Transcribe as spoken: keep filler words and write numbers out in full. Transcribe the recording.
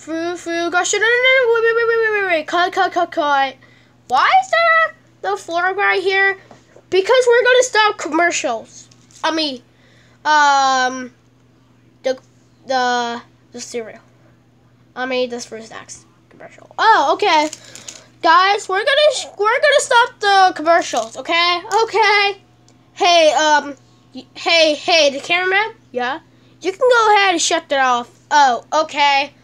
Fruit, fruit, gosh, no, no, no, wait, wait, wait, wait, wait, wait, cut, cut, cut, cut. Why is there the floor right here? Because we're gonna stop commercials. I mean, um, the, the, the cereal. I mean, this fruit snacks commercial. Oh, okay. Guys, we're gonna, we're gonna stop the commercials, okay? Okay. Hey, um, hey, hey, the cameraman? Yeah? You can go ahead and shut that off. Oh, okay.